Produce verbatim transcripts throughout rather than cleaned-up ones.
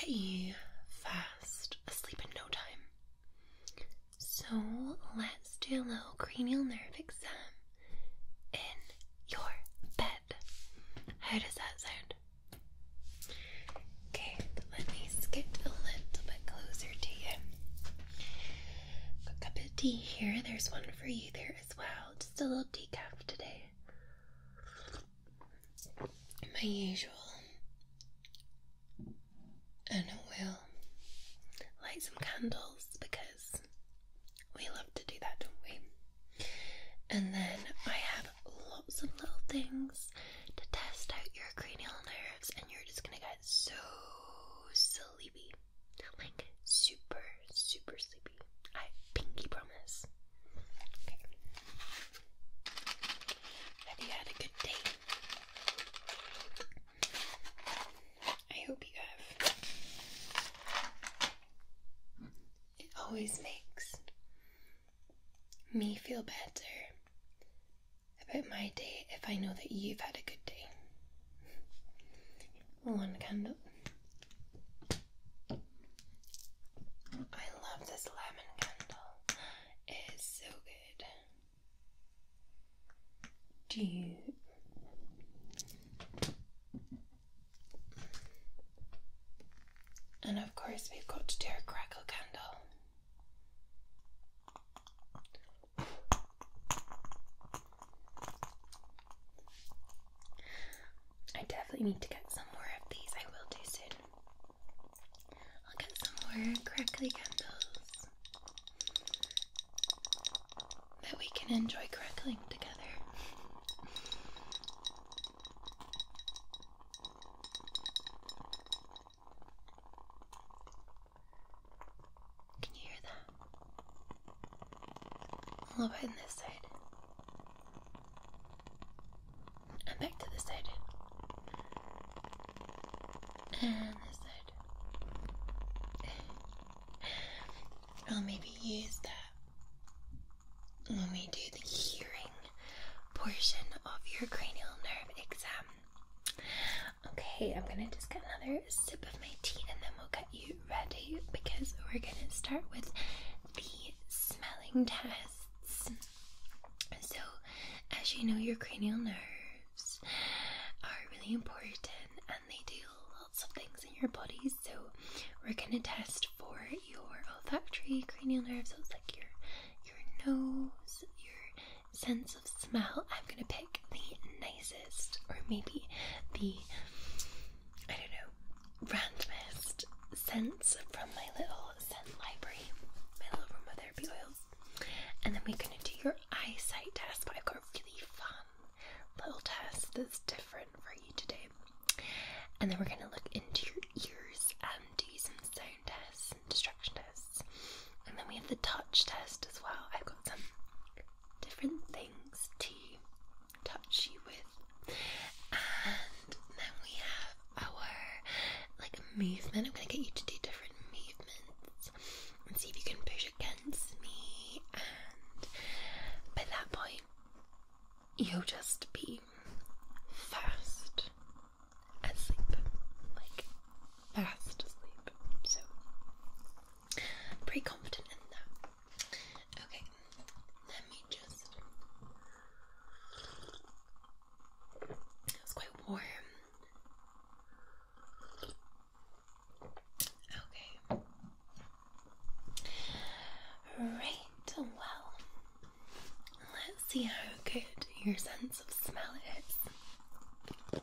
get you fast asleep in no time. So let's do a little cranial nerve exam in your bed. How does that sound? Okay, let me skip a little bit closer to you. Got a cup of tea here. There's one for you there as well. Just a little decaf today. My usual. And we'll light some candles because we love to do that, don't we? And then I have lots of little things to test out your cranial nerves, and you're just gonna get so sleepy. Like super, super sleepy. I pinky promise. Okay. Have you had a good day? I hope you have. It always makes me feel better about my day if I know that you've had a good day. One candle. I love this lemon candle. It is so good. Do you? And of course, we've got to do our crackle candle. I definitely need to get some more of these. I will do soon. I'll get some more crackly candles that we can enjoy crackling together. Can you hear that? A little bit on this side. And back to this side. And this side. I'll maybe use that when we do the hearing portion of your cranial nerve exam. Okay, I'm gonna just get another sip of my tea and then we'll get you ready because we're gonna start with the smelling tests. So, as you know, your cranial nerves are really important and they do lots of things in your body. So, we're gonna test for your olfactory cranial nerves. So it's like your your nose, your sense of smell. I'm gonna pick the nicest, or maybe the I don't know, randomest scents from my little scent library, my little aromatherapy oils. And then we're gonna do your eyesight test, but I've got a really fun little test that's different for you today. And then we're gonna look into your ears and do some sound tests and distraction tests. And then we have the touch test as well. I've got some different things to touch you with. And then we have our like movement. I'm gonna get you to do different movements and see if you can push against me, and by that point you'll just be fast asleep. Like fast asleep. So pretty confident in that. Okay, let me just it's quite warm. Okay. Right, well, let's see how good your sense of smell is.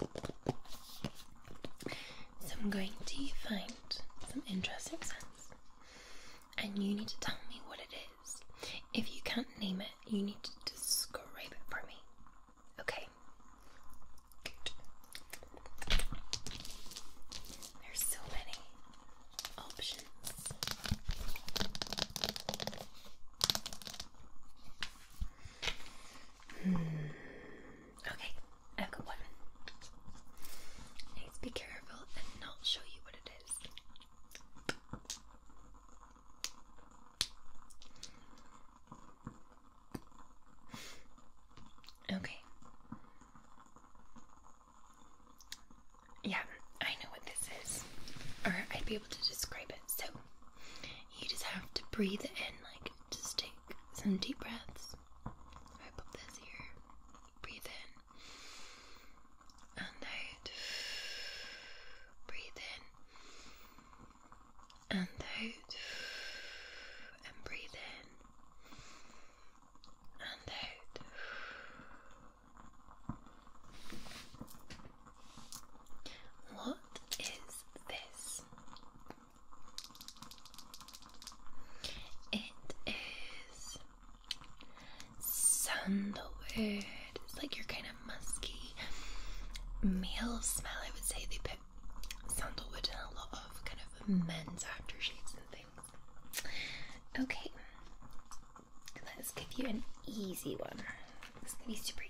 So I'm going to find some interesting scents, and you need to tell me what it is. If you can't name it, you need to describe it for me. Okay? Good. There's so many options. Hmm. Okay, I've got one. Let's be careful and not show you what it is. Okay. Yeah, I know what this is. Or I be able to describe it. So you just have to breathe it in, like just take some deep breaths. I put this here. Breathe in and out. Breathe in and out. And breathe in and out. What is this? It is sandalwood. It's like your kind of musky male smell. I would say they put sandalwood in a lot of kind of men's aftershaves and things. Okay, let's give you an easy one. It's gonna be super easy.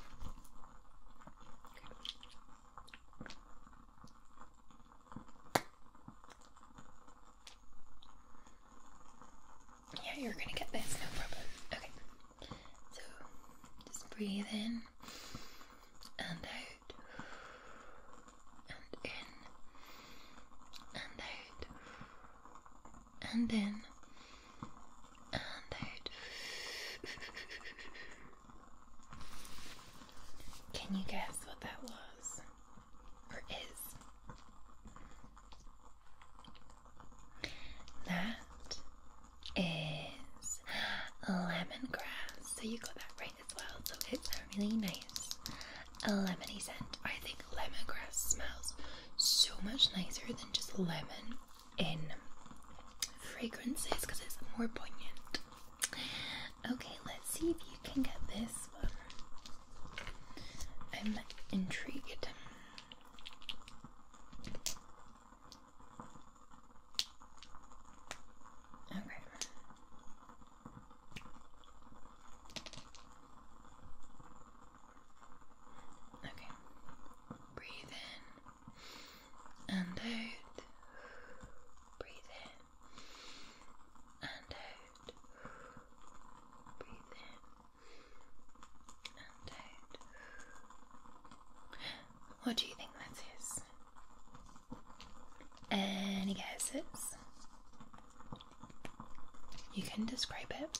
Yeah, you're gonna get this, no problem. Okay, so just breathe in and out, and in and out, and in and out. Can you guess what that was or is? That is lemongrass. So you got that right as well. So it's a really nice lemony scent. I think lemongrass smells so much nicer than just lemon in fragrances because it's more poignant. Okay, let's see if you can get this one. I'm intrigued. Okay. Okay. Breathe in and out. Breathe in and out. Breathe in and out. What do you think that is? Any guesses? You can describe it.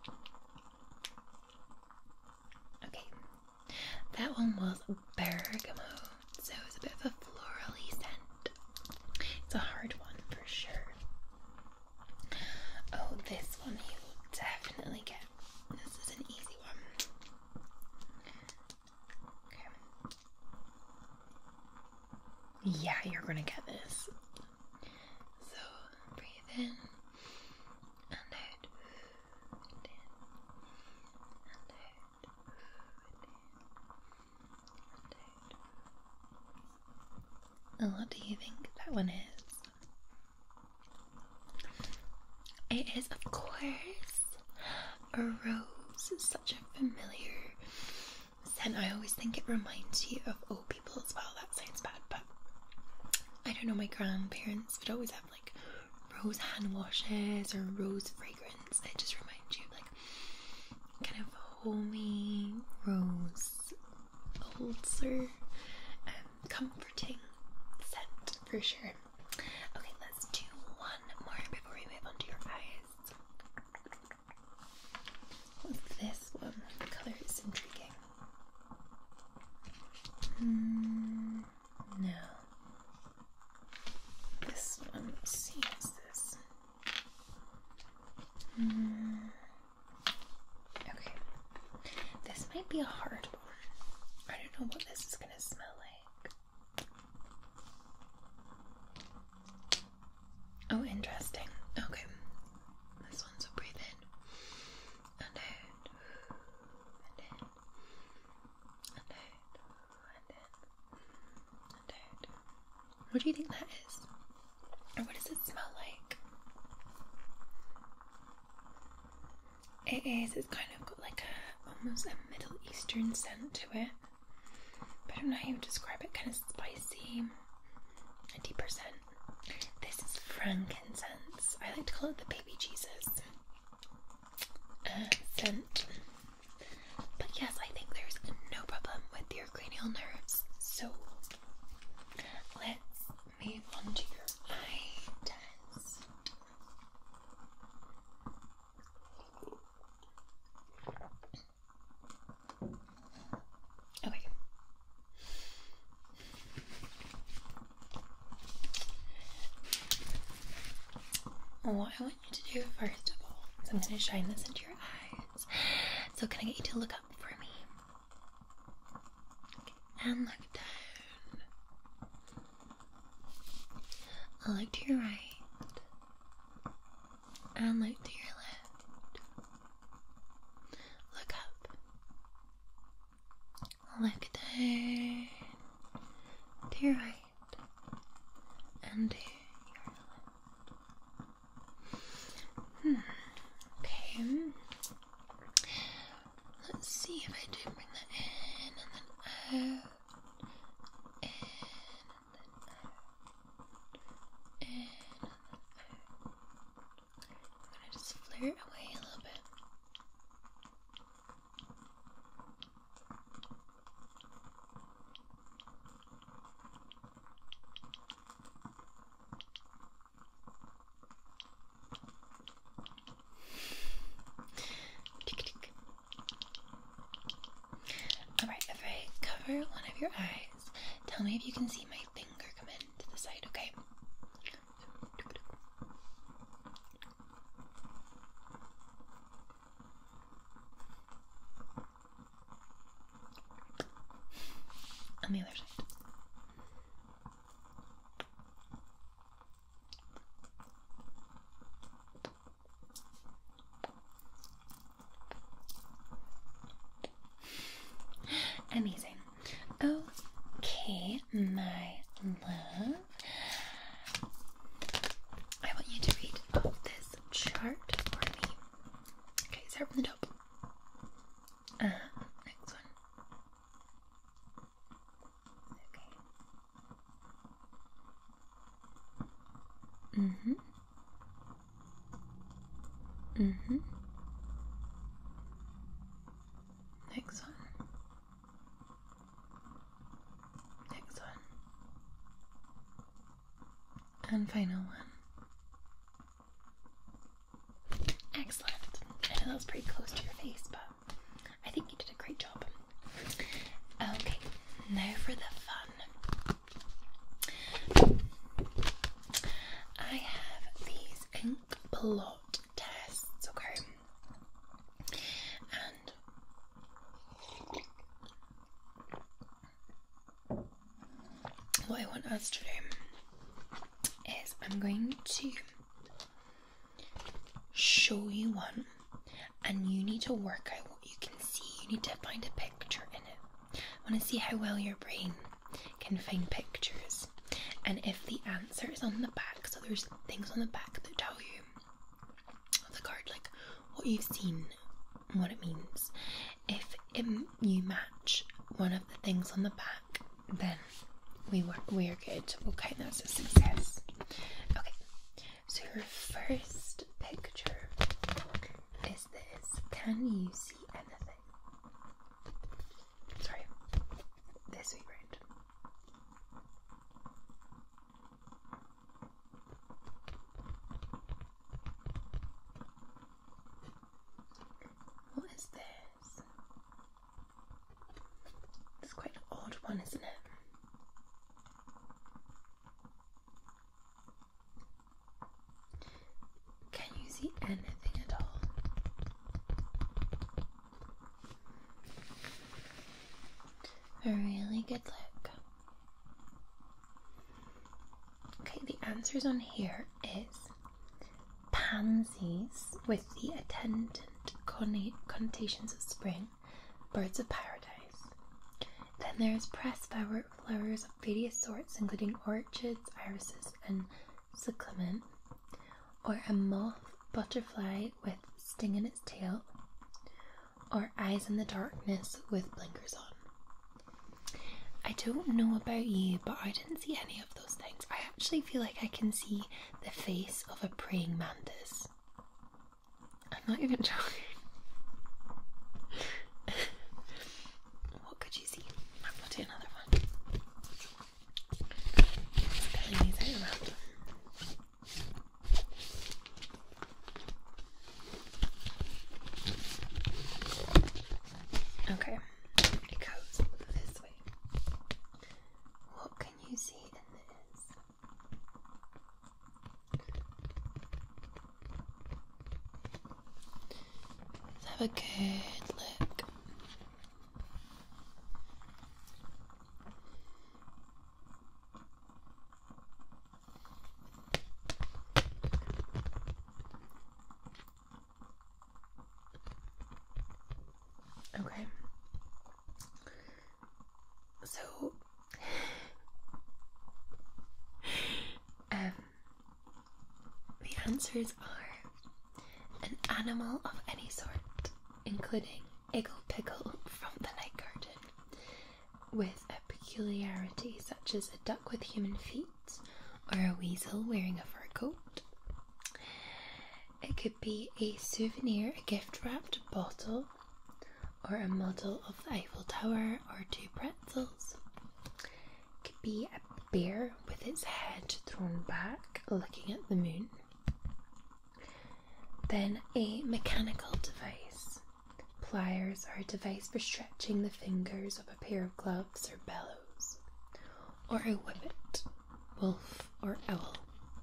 Okay, that one was bergamot, so it's a bit of a florally scent. It's a hard one for sure. Oh, this one you will definitely get. This is an easy one. Okay. Yeah, you're gonna get this. So breathe in. And out, and in, and out, and in, and out. And what do you think that one is? It is, of course, a rose. It's such a familiar scent. I always think it reminds you of old people as well. That sounds bad, but I don't know, my grandparents would always have like rose hand washes or rose fragrance. It just reminds you of like kind of homey rose, wholesome, um, comforting scent for sure. Okay, let's do one more before we move on to your eyes. What's this one? The color is intriguing. Hmm, no. This one, let's see, what's this? Mm. Okay, this might be a hard one. I don't know what this is gonna smell like. Oh, interesting. Okay, this one, so breathe in and out, and in, and out, and in, and out. What do you think that is? Or what does it smell like? It is, it's kind of got like a, almost a Middle Eastern scent to it. But I don't know how you would describe it, kind of spicy, a deeper scent. This is frankincense. I like to call it the baby Jesus uh, scent. But yes, I think there's no problem with your cranial nerves. So let's move on to your eyes. what I want you to do first of all is I'm going to shine this into your eyes. So can I get you to look up for me? Okay. And look down. I'll look to your right. And look to your left. Look up. Look down. To your right. And to your left. Hmm. Okay. Let's see if I do bring that in and then out. In and then out. In and then out. I'm gonna just flare it away a little bit. Alright, if I cover one of your eyes, tell me if you can see my finger come in to the side, okay? On the other side. Amazing. Okay, my love. I want you to read off this chart for me. Okay, start from the top. Uh, next one. Okay. Mm-hmm. Mm-hmm. Next one. Next one. And final one. Excellent. I know that was pretty close to your face, but I think you did a great job. Okay, now for the fun. I have these ink blot tests, okay? And what I want us to do is I'm going to show you one, and you need to work out what you can see. You need to find a picture in it. I want to see how well your brain can find pictures, and if the answer is on the back, so there's things on the back that tell you of the card, like what you've seen, what it means. If it, you match one of the things on the back, then we were we are good. We'll count that as a success. Okay, so your first picture is this. Can you see anything? Sorry, this way round. What is this? It's quite an odd one, isn't it? Can you see anything at all? A really good look. Okay, the answers on here is pansies with the attendant connotations of spring, birds of paradise. Then there's pressed flower, flowers of various sorts, including orchids, irises, and cyclamen, or a moth butterfly with sting in its tail, or eyes in the darkness with blinkers on. I don't know about you, but I didn't see any of those things. I actually feel like I can see the face of a praying mantis. I'm not even joking. What could you see? I'm gonna do another one. Spelling these out random. Okay, it goes this way. What can you see in this? a good look. Okay. So, um, the answers are an animal of any sort, including Iggle Pickle from the Night Garden, with a peculiarity such as a duck with human feet or a weasel wearing a fur coat. It could be a souvenir, a gift-wrapped bottle, or a model of the Eiffel Tower, or two pretzels. It could be a bear with its head thrown back, looking at the moon. Then a mechanical device. Pliers are a device for stretching the fingers of a pair of gloves or bellows. Or a whippet, wolf or owl.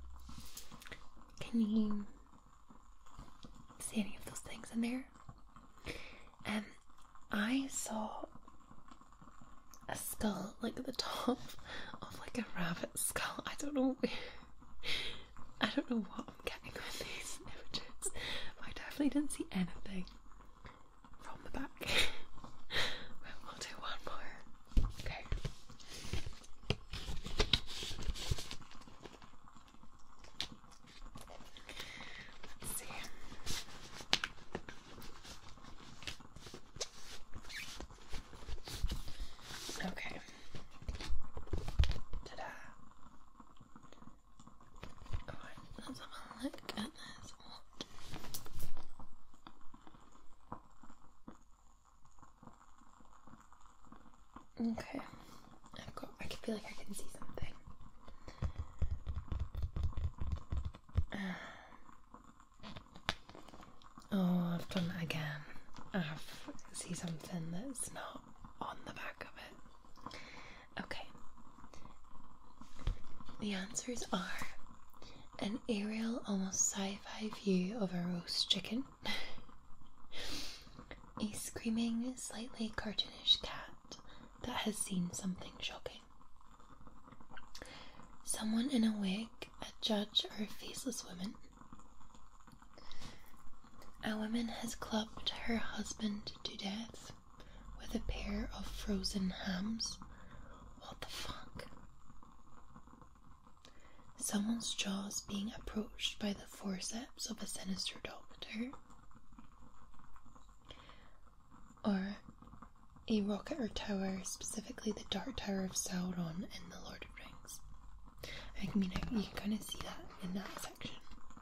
Can you see any of those things in there? Um, I saw a skull, like at the top of like a rabbit skull. I don't know. I don't know what I'm getting with these images. But I definitely didn't see anything from the back. Well, we'll do one more. Okay. Let's see. Okay. Ta-da. Alright, let's have a look at this. Okay. I've got I can feel like I can see something. Uh, oh, I've done it again. I see something that's not on the back of it. Okay. The answers are an aerial, almost sci-fi view of a roast chicken, a screaming, slightly cartoonish cat that has seen something shocking, someone in a wig, a judge, or a faceless woman. A woman has clubbed her husband to death with a pair of frozen hams. What the fuck? Someone's jaws being approached by the forceps of a sinister doctor. Or a rocket or tower, specifically the Dark Tower of Sauron in The Lord of Rings. I mean, you can kind of see that in that section.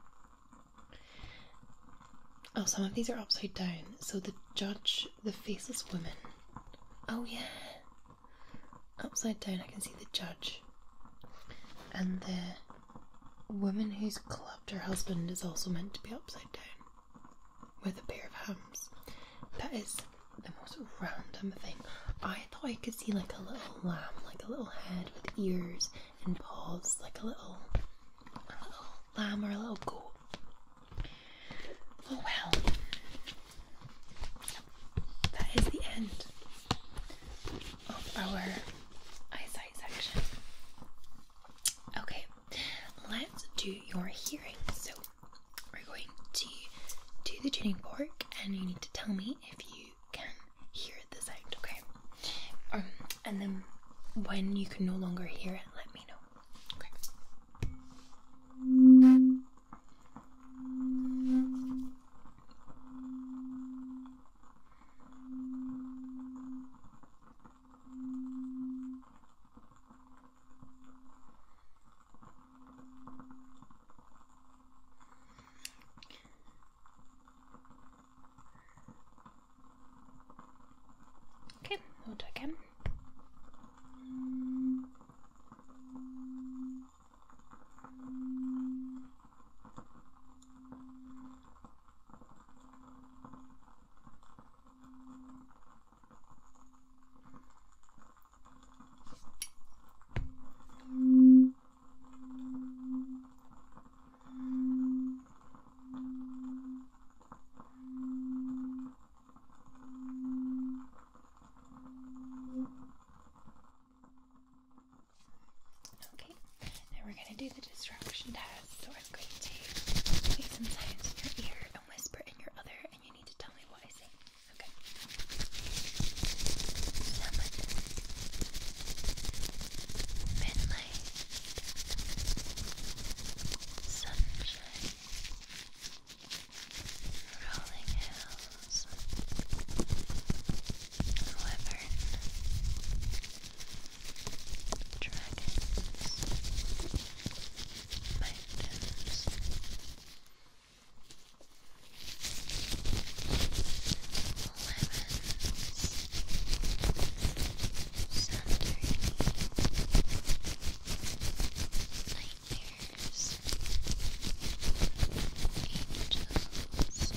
Oh, some of these are upside down. So the judge, the faceless woman. Oh yeah. Upside down I can see the judge. And the woman who's clubbed her husband is also meant to be upside down. With a pair of hams. That is the most random thing. I thought I could see like a little lamb, like a little head with ears and paws, like a little, a little lamb or a little goat. Oh well. That is the end of our eyesight section. Okay, let's do your hearing. So we're going to do the tuning fork and you need to tell me if you can hear the sound, okay? Um, and then when you can no longer hear it, let me know. Okay. Okay, we'll do it again. do the distraction test, so I'm going to make some sounds in your ear and whisper in your other, and you need to tell me what I say. Okay. Summer. Midnight. Sunshine. Rolling hills. Wyvern. Dragons. Mountains. Lemons. Santorini. Nightmares. Angels.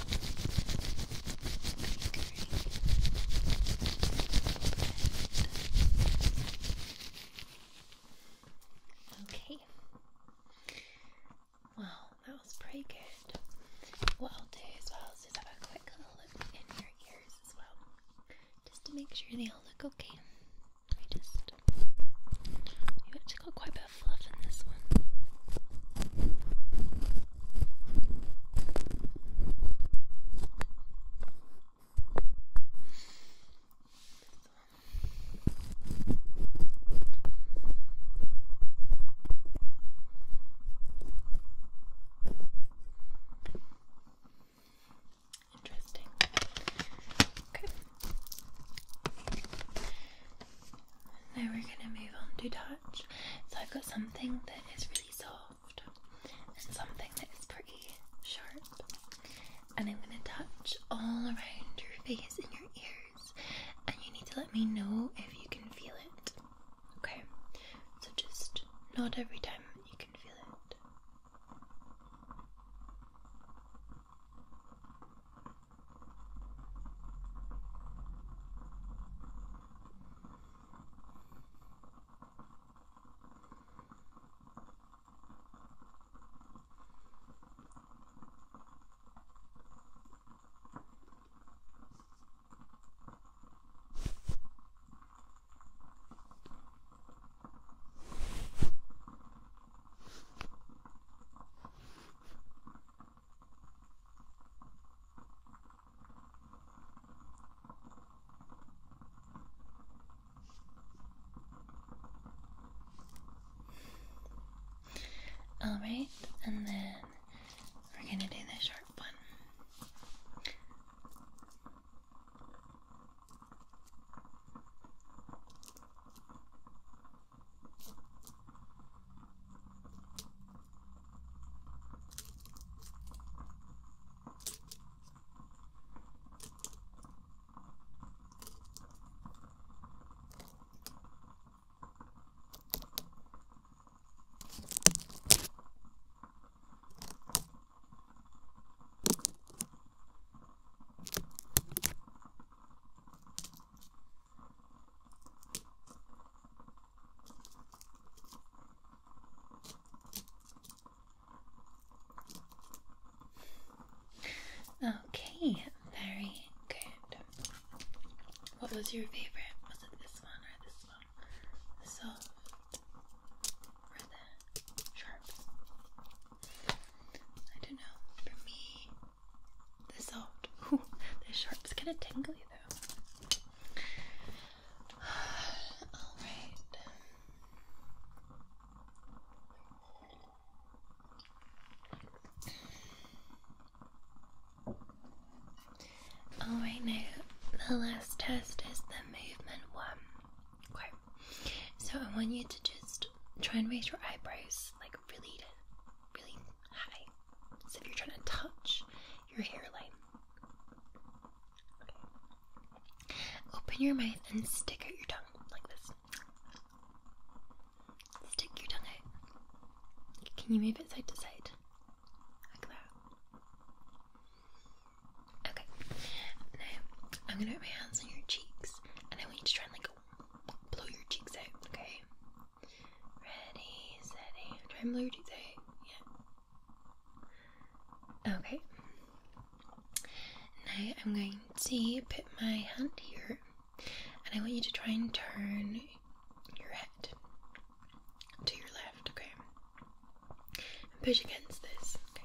Okay. Well, that was pretty good. What I'll do as well is just have a quick little look in your ears as well, just to make sure they all look okay. I just, you've actually got quite a bit of fluff in this one. Interesting. Okay. Now we're going to move on to touch. So I've got something that is really soft and something that is pretty sharp. And I'm going to touch all around your face and your ears. And you need to let me know if you can feel it. Okay? So just not every time you can feel it. Alright, and then we're gonna do the sharp one. Okay, very good. What was your favorite? Was it this one or this one? The soft or the sharp? I don't know. For me, the soft. Ooh, the sharp's kind of tingly though. Alright. Alright, now the last test is the movement one. Okay, so I want you to just try and raise your eyebrows like really, really high, as if you're trying to touch your hairline. Okay. Open your mouth and stick out your tongue like this. Stick your tongue out. Can you move it side to side? Like that. Okay. Now, I'm gonna put my hands on your cheeks, and I want you to try and like blow your cheeks out, okay? Ready, steady. Try and blow your cheeks out. Yeah. Okay. Now I'm going to put my hand here, and I want you to try and turn your head to your left, okay? Push against this. Okay.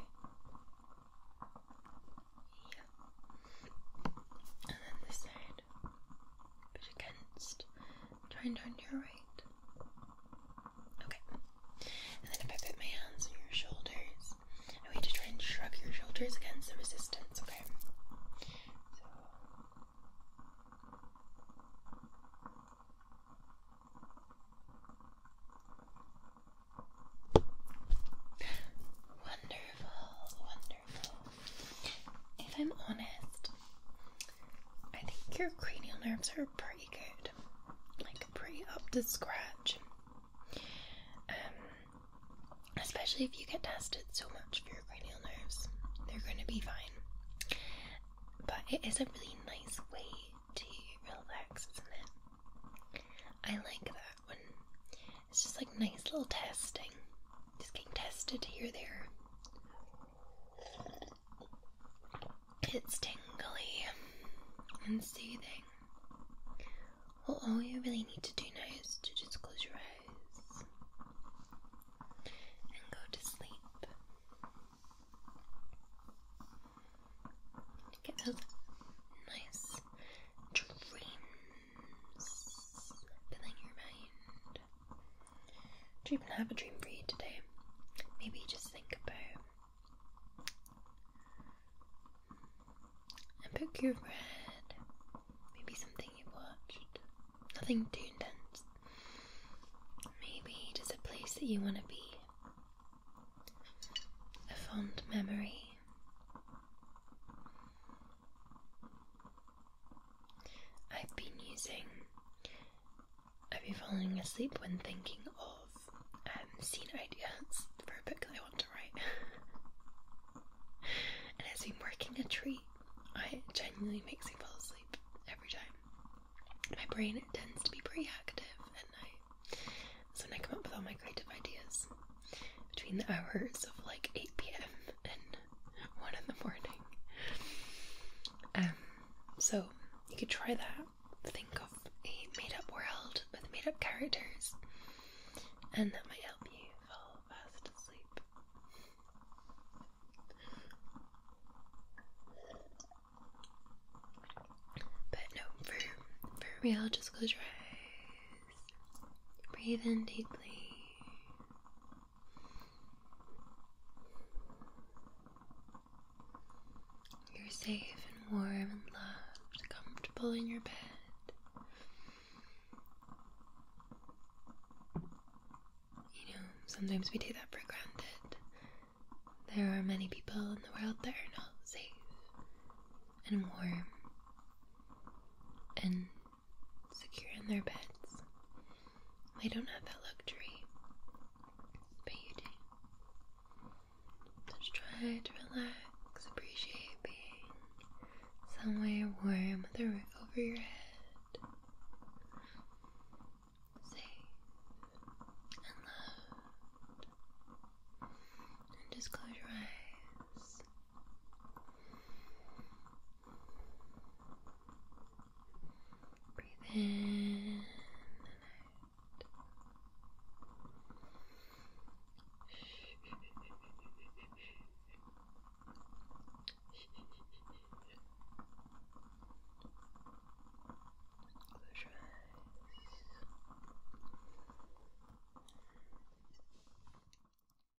Yeah. And then this side. Push against. Try and turn to your right. Okay. And then if I put my hands on your shoulders, I want you to try and shrug your shoulders against the resistance, okay? So. Wonderful, wonderful. If I'm honest, I think your cranial nerves are pretty good. Like, pretty up to scratch. Um, especially if you get tested so much for your cranial nerves. They're going to be fine. But it is a really nice way to relax, isn't it? I like that one. It's just like nice little testing. Just getting tested here, there. It's tingly and soothing. Well, all you really need to do now is to just close your eyes and go to sleep. Get those nice dreams filling your mind. Do you even have a dream for you today? Maybe just think about a book you've read, maybe something you watched, nothing too intense. Maybe just a place that you want to be, a fond memory. I've been using, I've been falling asleep when thinking of um, scene ideas for a book that I want to write. And it's been working a treat. It genuinely makes me fall asleep every time. My brain tends to be pretty active at night. So when I come up with all my creative ideas between the hours of like eight p m and one in the morning. Um, so you could try that. Think of a made-up world with made-up characters, and that might help you fall fast asleep. But no, for, for real, just close your eyes. Breathe in deeply. You're safe and warm and loved, comfortable in your bed. You know, sometimes we take that for granted. There are many people in the world that are not safe and warm and secure in their beds. They don't have that luxury, but you do. Just try to relax, appreciate being somewhere warm with a roof over your head.